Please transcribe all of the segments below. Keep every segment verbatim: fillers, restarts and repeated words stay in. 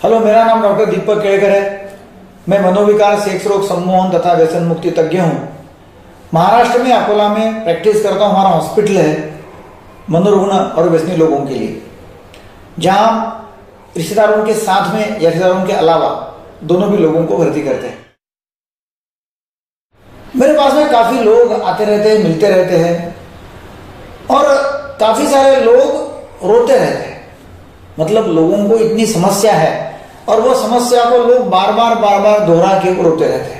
Hello, मेरा नाम doctor दीपक केड़कर है। मैं मनोविकार, सेक्स रोग, सम्मोहन तथा व्यसन मुक्ति तज्ञ हूँ। महाराष्ट्र में अकोला में प्रैक्टिस करता हूँ। हमारा हॉस्पिटल है मनोरुग्ण और व्यसनी लोगों के लिए, जहाँ रिश्तेदारों के साथ में या रिश्तेदारों के अलावा दोनों भी लोगों को भर्ती करते हैं। मेरे पास में काफी लोग आते रहते हैं, मिलते रहते हैं और काफी सारे लोग रोते रहते हैं। मतलब लोगों को इतनी समस्या है और वो समस्या को लोग बार बार बार बार दोहरा के रोते रहते हैं।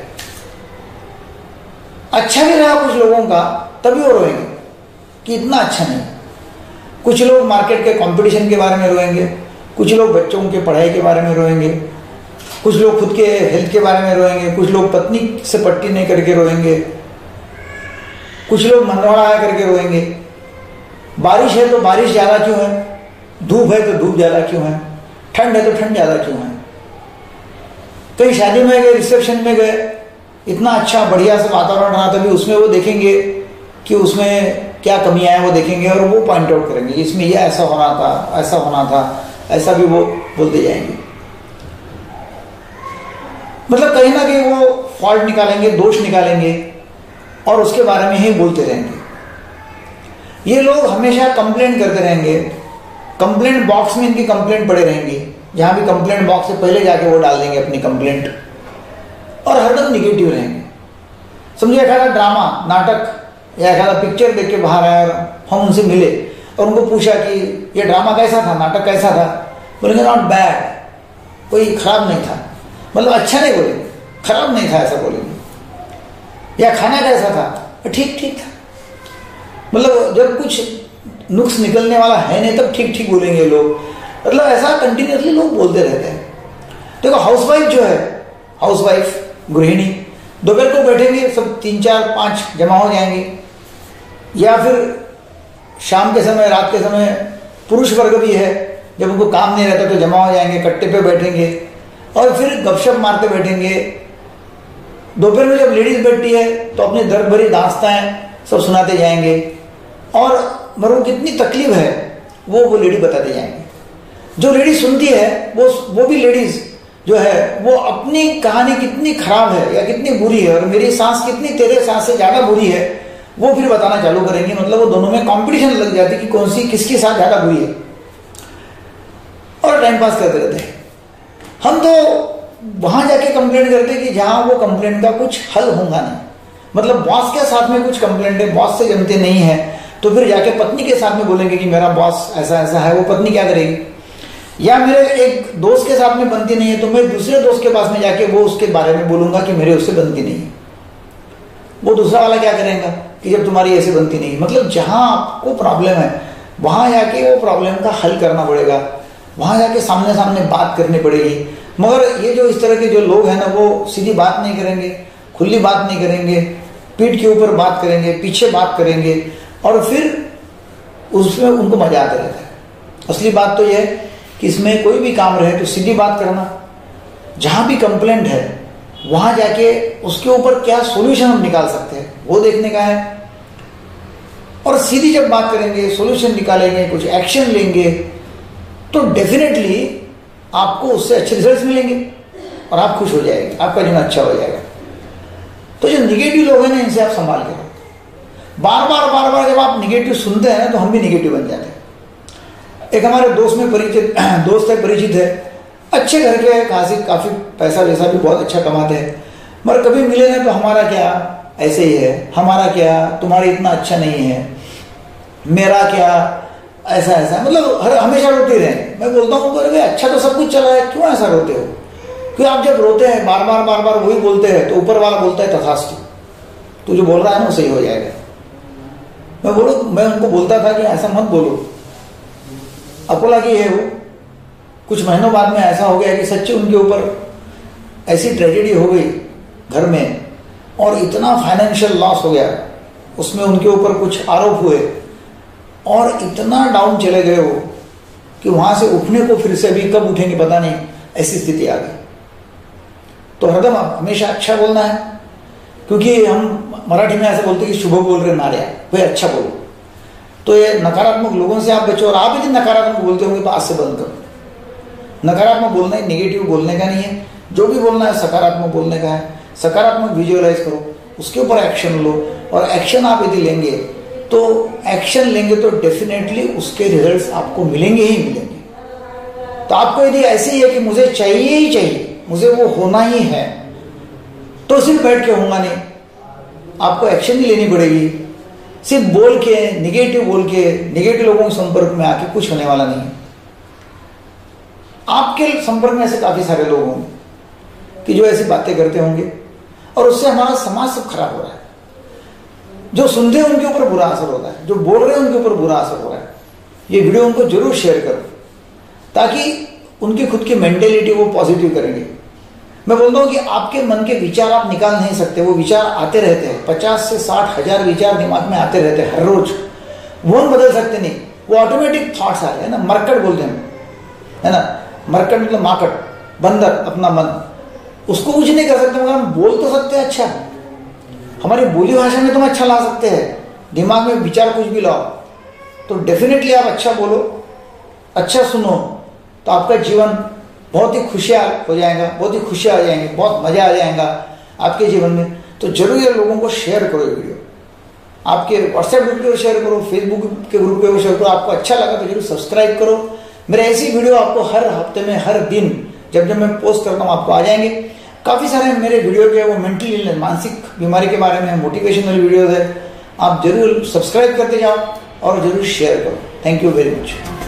अच्छा भी रहा कुछ लोगों का, तभी वो रोएंगे कि इतना अच्छा नहीं। कुछ लोग मार्केट के कंपटीशन के बारे में रोएंगे, कुछ लोग बच्चों के पढ़ाई के बारे में रोएंगे, कुछ लोग खुद के हेल्थ के बारे में रोएंगे, कुछ लोग पत्नी से पट्टी नहीं करके रोएंगे, कुछ लोग मनवाड़ा करके रोएंगे। बारिश है तो बारिश ज्यादा क्यों है, धूप है तो धूप ज्यादा क्यों है, ठंड है तो ठंड ज्यादा क्यों है। कहीं शादी में गए, रिसेप्शन में गए, इतना अच्छा बढ़िया सा वातावरण रहा, तभी उसमें वो देखेंगे कि उसमें क्या कमियां हैं, वो देखेंगे और वो पॉइंट आउट करेंगे, इसमें ये ऐसा होना था, ऐसा होना था, ऐसा भी वो बोलते जाएंगे। मतलब कहीं ना कहीं वो फॉल्ट निकालेंगे, दोष निकालेंगे और उसके बारे में ही बोलते रहेंगे। ये लोग हमेशा कंप्लेंट करते रहेंगे, कंप्लेंट बॉक्स में इनकी कंप्लेंट पड़े रहेंगे, जहां भी कंप्लेंट बॉक्स से पहले जाके वो डाल देंगे अपनी कंप्लेंट और हरदम निगेटिव रहेंगे। समझिए एखादा ड्रामा, नाटक या एखादा पिक्चर देख के बाहर आया और हम उनसे मिले और उनको पूछा कि ये ड्रामा कैसा था, नाटक कैसा था, बोलेंगे नॉट बैड, कोई खराब नहीं था। मतलब अच्छा नहीं बोलेंगे, खराब नहीं था ऐसा बोलेंगे। या खाना कैसा था, ठीक ठीक था। मतलब जब कुछ नुक्स निकलने वाला है नहीं तब ठीक ठीक बोलेंगे लोग। मतलब ऐसा कंटिन्यूसली लोग बोलते रहते हैं। देखो हाउसवाइफ जो है, हाउसवाइफ गृहिणी, दोपहर को बैठेंगे सब तीन चार पांच जमा हो जाएंगे, या फिर शाम के समय, रात के समय पुरुष वर्ग भी है, जब उनको काम नहीं रहता तो जमा हो जाएंगे, कट्टे पे बैठेंगे और फिर गपशप मारते बैठेंगे। दोपहर में जब लेडीज बैठती है तो अपनी दर्द भरी दास्ताएं सब सुनाते जाएंगे और मरो कितनी तकलीफ है वो वो लेडी बताते जाएंगे। जो लेडी सुनती है वो वो भी लेडीज जो है वो अपनी कहानी कितनी खराब है या कितनी बुरी है और मेरी सांस कितनी तेरे सांस से ज्यादा बुरी है वो फिर बताना चालू करेंगे। मतलब वो दोनों में कंपटीशन लग जाती है कि कौन सी किसके साथ ज्यादा बुरी है और टाइम पास करते रहते हैं। हम तो वहां जाके कंप्लेंट करते कि जहां वो कंप्लेंट का कुछ हल होगा नहीं। मतलब बॉस के साथ में कुछ कंप्लेंट है, बॉस से जमते नहीं है तो फिर जाके पत्नी के साथ में बोलेंगे कि मेरा बॉस ऐसा ऐसा है। वो पत्नी क्या करेगी? या मेरे एक दोस्त के साथ में बनती नहीं है तो मैं दूसरे दोस्त के पास में जाके वो उसके बारे में बोलूंगा कि मेरे उससे बनती नहीं है। वो दूसरा वाला क्या करेगा कि जब तुम्हारी ऐसे बनती नहीं। मतलब जहां आपको प्रॉब्लम है वहां जाके वो प्रॉब्लम का हल करना पड़ेगा, वहां जाके सामने सामने बात करनी पड़ेगी। मगर ये जो इस तरह के जो लोग हैं ना, वो सीधी बात नहीं करेंगे, खुली बात नहीं करेंगे, पीठ के ऊपर बात करेंगे, पीछे बात करेंगे और फिर उसमें उनको मजा आता रहता है। असली बात तो यह है कि इसमें कोई भी काम रहे तो सीधी बात करना, जहां भी कंप्लेंट है वहां जाके उसके ऊपर क्या सॉल्यूशन हम निकाल सकते हैं वो देखने का है। और सीधी जब बात करेंगे, सॉल्यूशन निकालेंगे, कुछ एक्शन लेंगे तो डेफिनेटली आपको उससे अच्छे रिजल्ट्स मिलेंगे और आप खुश हो जाएंगे, आपका जीवन अच्छा हो जाएगा। तो जो निगेटिव लोग हैं ना, इनसे आप संभाल के रहो। बार बार बार बार जब आप निगेटिव सुनते हैं तो हम भी निगेटिव बन जाते हैं। एक हमारे दोस्त में परिचित दोस्त है, परिचित है, अच्छे घर के हैं, खासी काफी पैसा वैसा भी बहुत अच्छा कमाते हैं, मगर कभी मिले ना तो हमारा क्या ऐसे ही है, हमारा क्या तुम्हारा इतना अच्छा नहीं है, मेरा क्या ऐसा ऐसा। मतलब हर हमेशा रोते रहे। मैं बोलता हूँ अरे अच्छा तो सब कुछ चला है, क्यों ऐसा रोते हो? क्योंकि आप जब रोते हैं बार बार बार बार वही बोलते हैं तो ऊपर वाला बोलता है तथास्तु, तू जो बोल रहा है ना वो सही हो जाएगा। मैं बोलो मैं उनको बोलता था कि ऐसा मत बोलो। अकोला की है वो, कुछ महीनों बाद में ऐसा हो गया कि सच्ची उनके ऊपर ऐसी ट्रेजेडी हो गई घर में और इतना फाइनेंशियल लॉस हो गया, उसमें उनके ऊपर कुछ आरोप हुए और इतना डाउन चले गए वो कि वहां से उठने को फिर से अभी कब उठेंगे पता नहीं, ऐसी स्थिति आ गई। तो हरदम हमेशा अच्छा बोलना है, क्योंकि हम मराठी में ऐसे बोलते कि शुभ बोल रहे नार्या, भाई अच्छा बोलो। तो ये नकारात्मक लोगों से आप बचो और आप यदि नकारात्मक बोलते होंगे तो आज से बंद करो। नकारात्मक बोलना है, नेगेटिव बोलने का नहीं है। जो भी बोलना है सकारात्मक बोलने का है। सकारात्मक विजुअलाइज करो, उसके ऊपर एक्शन लो, और एक्शन आप यदि लेंगे तो एक्शन लेंगे तो डेफिनेटली उसके रिजल्ट्स आपको मिलेंगे ही मिलेंगे। तो आपको यदि ऐसे ही है कि मुझे चाहिए ही चाहिए, मुझे वो होना ही है, तो सिर्फ बैठ के होगा नहीं, आपको एक्शन भी लेनी पड़ेगी। सिर्फ बोल के, निगेटिव बोल के, निगेटिव लोगों के संपर्क में आके कुछ होने वाला नहीं है। आपके संपर्क में ऐसे काफी सारे लोग होंगे कि जो ऐसी बातें करते होंगे, और उससे हमारा समाज सब खराब हो रहा है। जो सुनते हैं उनके ऊपर बुरा असर होता है, जो बोल रहे हैं उनके ऊपर बुरा असर हो रहा है। ये वीडियो उनको जरूर शेयर करो, ताकि उनकी खुद की मेंटेलिटी वो पॉजिटिव करेंगे। मैं बोलता हूं कि आपके मन के विचार आप निकाल नहीं सकते, वो विचार आते रहते हैं। पचास से साठ हजार विचार दिमाग में आते रहते हैं हर रोज, वो हम बदल सकते नहीं, वो ऑटोमेटिक थॉट्स आ रहे हैं ना। मरकट बोलते हैं, है ना, मरकट मतलब माकट, बंदर, अपना मन, उसको कुछ नहीं कर सकते, मगर हम बोल तो सकते हैं। अच्छा, हमारी बोली भाषा में तुम अच्छा ला सकते हैं, दिमाग में विचार कुछ भी लाओ, तो डेफिनेटली आप अच्छा बोलो, अच्छा सुनो, तो आपका जीवन बहुत ही खुशियाँ हो जाएगा, बहुत ही खुशियाँ आ जाएंगे, बहुत मजा आ जाएगा आपके जीवन में। तो जरूर ये लोगों को शेयर करो ये वीडियो, आपके व्हाट्सएप ग्रुप पे शेयर करो, फेसबुक के ग्रुप पे शेयर करो। आपको अच्छा लगा तो जरूर सब्सक्राइब करो। मेरे ऐसी वीडियो आपको हर हफ्ते में, हर दिन जब जब मैं पोस्ट करता हूँ आपको आ जाएंगे। काफी सारे मेरे वीडियो के वो मेंटल इलनेस, मानसिक बीमारी के बारे में मोटिवेशनल वीडियोज है, आप जरूर सब्सक्राइब करते जाओ और जरूर शेयर करो। Thank you very much.